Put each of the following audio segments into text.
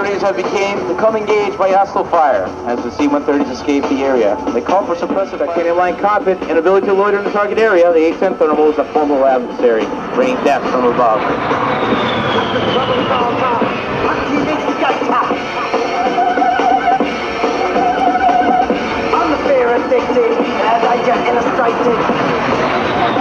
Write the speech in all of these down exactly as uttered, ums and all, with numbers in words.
thirties have became, become engaged by hostile fire as the C one thirties escape the area. They call for suppressive activity line cockpit and ability to loiter in the target area. The eight ten thermal is a formidable adversary, bringing death from above. I'm the fear addicted as I get illustrated.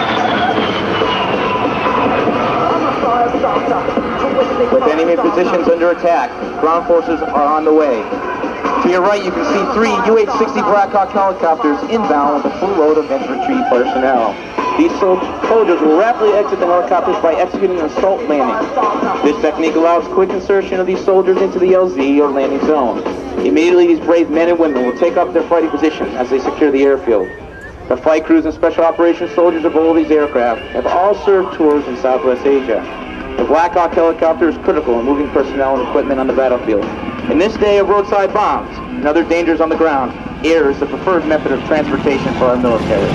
With enemy positions under attack, ground forces are on the way. To your right, you can see three U H sixty Blackhawk helicopters inbound with a full load of infantry personnel. These soldiers will rapidly exit the helicopters by executing an assault landing. This technique allows quick insertion of these soldiers into the L Z or landing zone. Immediately, these brave men and women will take up their fighting position as they secure the airfield. The flight crews and special operations soldiers of all these aircraft have all served tours in Southwest Asia. The Blackhawk helicopter is critical in moving personnel and equipment on the battlefield. In this day of roadside bombs and other dangers on the ground, air is the preferred method of transportation for our military.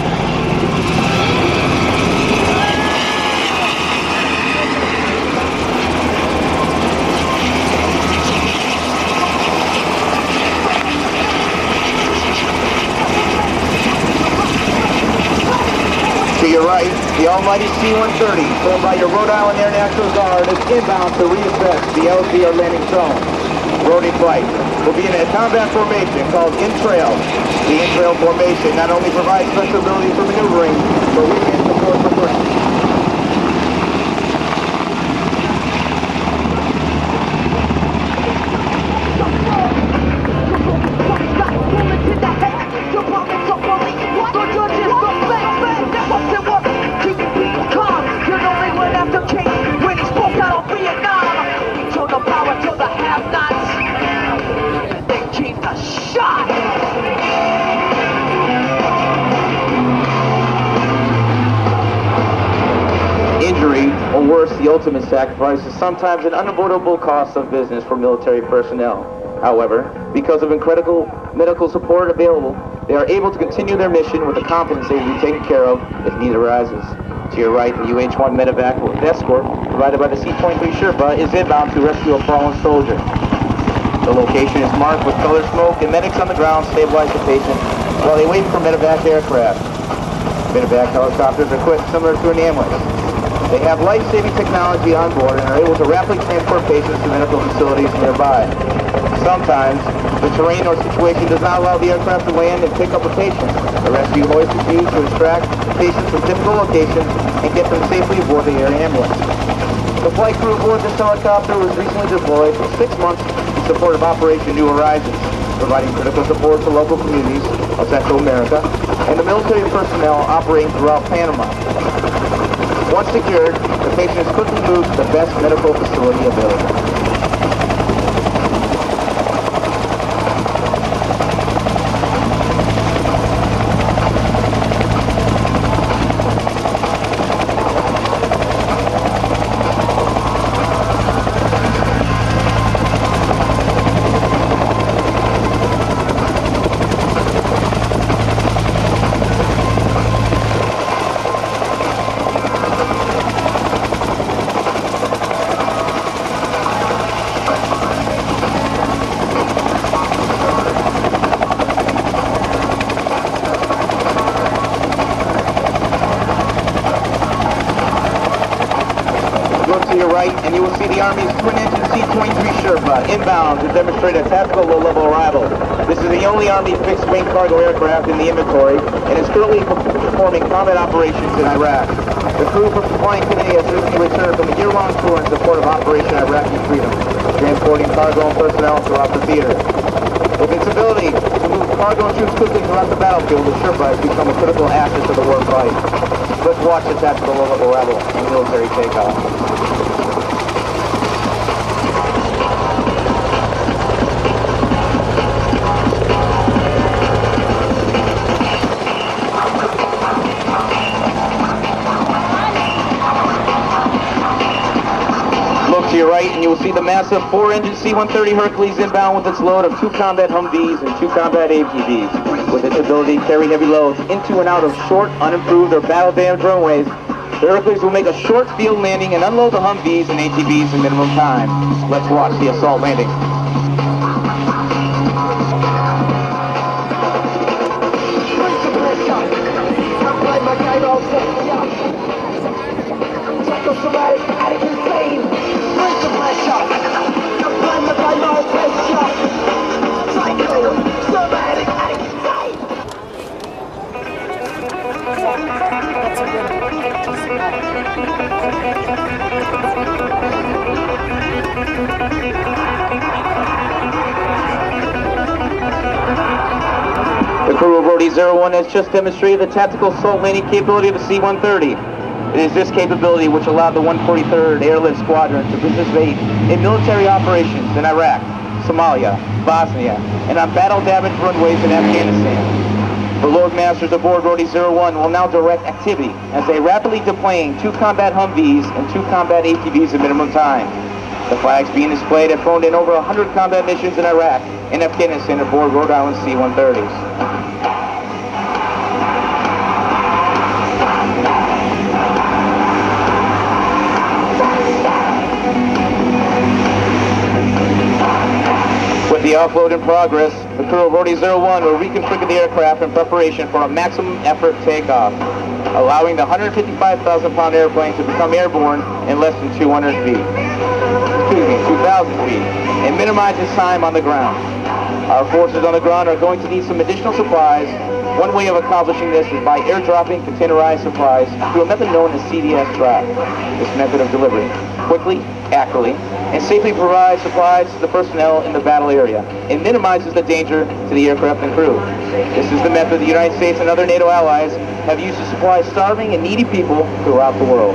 To your right, the almighty C one thirty, flown by your Rhode Island Air National Guard, is inbound to reassess the L Z or landing zone. Rhode flight will be in a combat formation called in-trail. The in-trail formation not only provides flexibility for maneuvering, but weekend support for pushing. Injury, or worse, the ultimate sacrifice, is sometimes an unavoidable cost of business for military personnel. However, because of incredible medical support available, they are able to continue their mission with the confidence they will be taken care of if need arises. To your right, the U H one medevac with escort, provided by the C twenty-three Sherpa, is inbound to rescue a fallen soldier. The location is marked with colored smoke, and medics on the ground stabilize the patient while they wait for medevac aircraft. Medevac helicopters are equipped similar to an ambulance. They have life-saving technology on board and are able to rapidly transport patients to medical facilities nearby. Sometimes, the terrain or situation does not allow the aircraft to land and pick up a patient. A rescue hoist is used to extract patients from difficult locations and get them safely aboard the air ambulance. The flight crew aboard this helicopter was recently deployed for six months in support of Operation New Horizons, providing critical support to local communities of Central America and the military personnel operating throughout Panama. Once secured, the patient is quickly moved to the best medical facility available. To your right, and you will see the Army's twin-engine C twenty-three Sherpa inbound to demonstrate a tactical low-level arrival. This is the only Army fixed-wing cargo aircraft in the inventory and is currently performing combat operations in Iraq. The crew from the flying committee has recently returned from a year-long tour in support of Operation Iraqi Freedom, transporting cargo and personnel throughout the theater. With its ability to move cargo and troops quickly throughout the battlefield, the Sherpa has become a critical asset to the war fight. Let's watch the tactical low-level arrival and military takeoff. To your right, and you will see the massive four-engine C one thirty Hercules inbound with its load of two combat Humvees and two combat A T Vs. With its ability to carry heavy loads into and out of short, unimproved, or battle-damaged runways, the Hercules will make a short field landing and unload the Humvees and A T Vs in minimum time. Let's watch the assault landing. crew of Rhode zero one has just demonstrated the tactical assault landing capability of the C one thirty. It is this capability which allowed the one forty-third Airlift Squadron to participate in military operations in Iraq, Somalia, Bosnia, and on battle-damaged runways in Afghanistan. The Lord Masters aboard Rhode zero one will now direct activity as they rapidly deploying two combat Humvees and two combat A T Vs in minimum time. The flags being displayed have flown in over one hundred combat missions in Iraq and Afghanistan aboard Rhode Island C one thirties. With the offload in progress, the crew of Rhode zero one will reconfigure the aircraft in preparation for a maximum effort takeoff, allowing the one hundred fifty-five thousand pound airplane to become airborne in less than two hundred feet. Excuse me, two thousand feet, and minimize its time on the ground. Our forces on the ground are going to need some additional supplies. One way of accomplishing this is by airdropping containerized supplies through a method known as C D S drop. This method of delivery quickly, accurately, and safely provides supplies to the personnel in the battle area and minimizes the danger to the aircraft and crew. This is the method the United States and other NATO allies have used to supply starving and needy people throughout the world.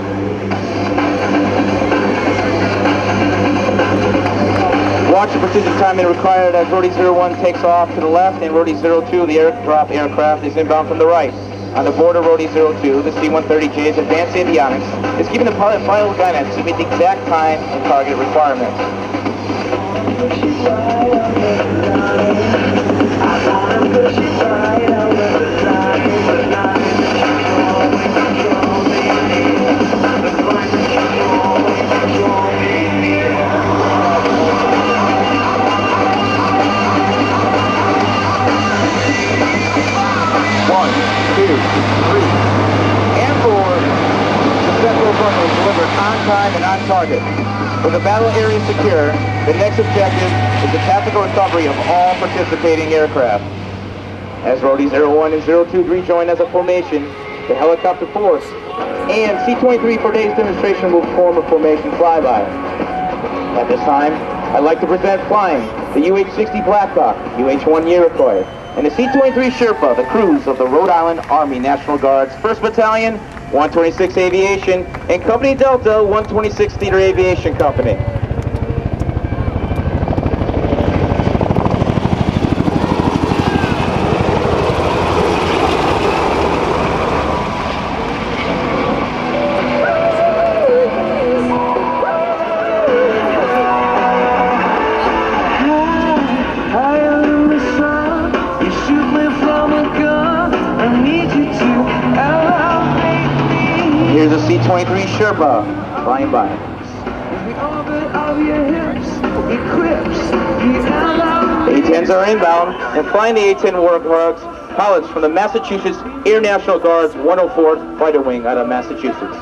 Watch the precision timing required as Rhode zero one takes off to the left and Rhode zero two, the airdrop aircraft, is inbound from the right. On the board of Rhode zero two, the C one thirty J's advanced avionics is given the pilot final guidance to meet the exact time and target requirements. One, two, three, and four. The central bundle is delivered on time and on target. With the battle area secure, the next objective is the tactical recovery of all participating aircraft. As Rhode zero one and zero two rejoin as a formation, the helicopter force and C twenty-three for today's demonstration will form a formation flyby. At this time, I'd like to present flying the U H sixty Blackhawk, U H one Iroquois, and the C twenty-three Sherpa, the crews of the Rhode Island Army National Guard's first Battalion, one twenty-six Aviation, and Company Delta, one twenty-six Theater Aviation Company. Here's a C twenty-three Sherpa flying by. A tens are inbound and flying the A ten Warthogs, pilots from the Massachusetts Air National Guard's one oh fourth Fighter Wing out of Massachusetts.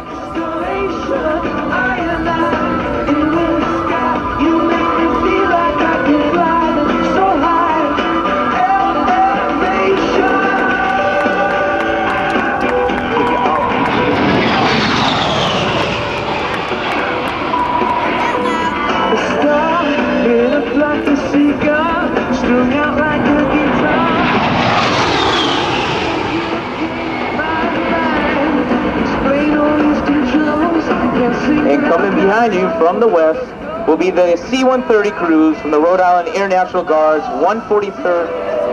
And coming behind you from the west will be the C one thirty crews from the Rhode Island Air National Guard's one forty-third.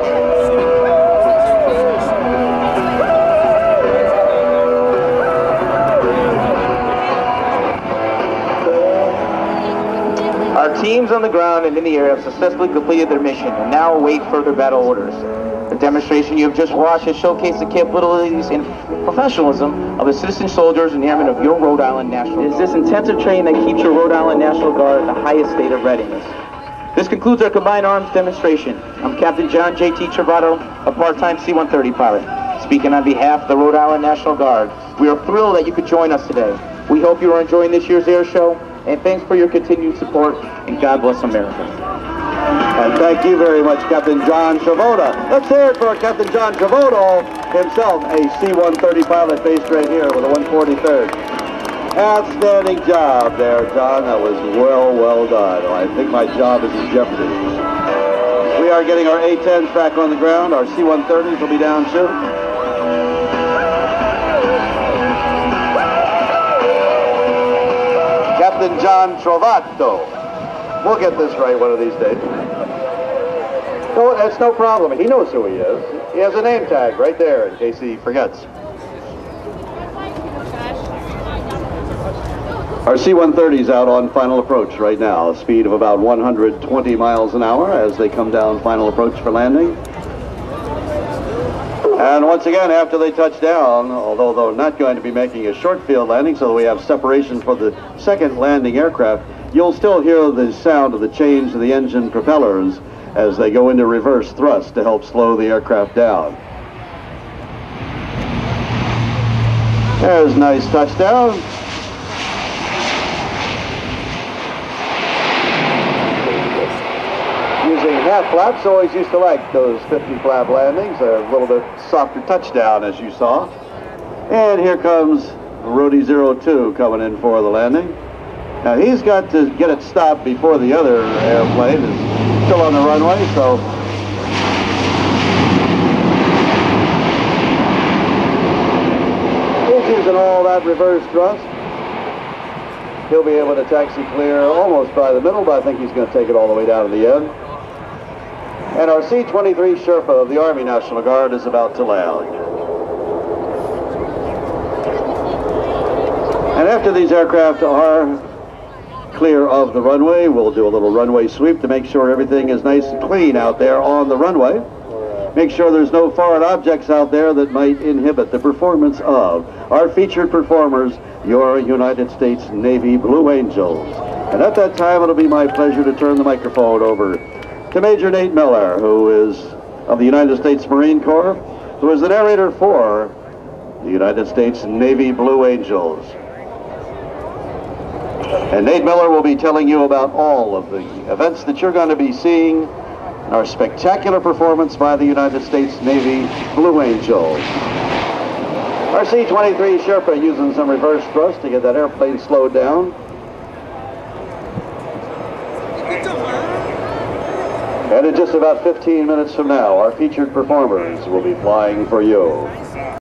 Our teams on the ground and in the air have successfully completed their mission and now await further battle orders. The demonstration you have just watched has showcased the capabilities and professionalism of the citizen soldiers and airmen of your Rhode Island National Guard. It is this intensive training that keeps your Rhode Island National Guard at the highest state of readiness. This concludes our combined arms demonstration. I'm Captain John J T Travato, a part-time C one thirty pilot. Speaking on behalf of the Rhode Island National Guard, we are thrilled that you could join us today. We hope you are enjoying this year's air show, and thanks for your continued support, and God bless America. And thank you very much, Captain John Travato. Let's hear it for Captain John Travato himself, a C one thirty pilot based right here with a one forty-third. Outstanding job there, John. That was well, well done. I think my job is in jeopardy. We are start getting our A tens back on the ground. Our C one thirties will be down soon. Captain John Trovato. We'll get this right one of these days. No, that's no problem. He knows who he is. He has a name tag right there in case he forgets. Our C one thirties out on final approach right now, a speed of about one hundred twenty miles an hour as they come down final approach for landing. And once again, after they touch down, although they're not going to be making a short field landing so that we have separation for the second landing aircraft, you'll still hear the sound of the change of the engine propellers as they go into reverse thrust to help slow the aircraft down. There's a nice touchdown. Using half flaps, always used to like those fifty flap landings, a little bit softer touchdown as you saw. And here comes Rhode zero two coming in for the landing. Now he's got to get it stopped before the other airplane is still on the runway, so he's using all that reverse thrust. He'll be able to taxi clear almost by the middle, but I think he's going to take it all the way down to the end. And our C twenty-three Sherpa of the Army National Guard is about to land. And after these aircraft are clear of the runway, we'll do a little runway sweep to make sure everything is nice and clean out there on the runway. Make sure there's no foreign objects out there that might inhibit the performance of our featured performers, your United States Navy Blue Angels. And at that time, it'll be my pleasure to turn the microphone over to Major Nate Miller, who is of the United States Marine Corps, who is the narrator for the United States Navy Blue Angels. And Nate Miller will be telling you about all of the events that you're going to be seeing, our spectacular performance by the United States Navy Blue Angels. Our C twenty-three Sherpa using some reverse thrust to get that airplane slowed down. And in just about fifteen minutes from now, our featured performers will be flying for you.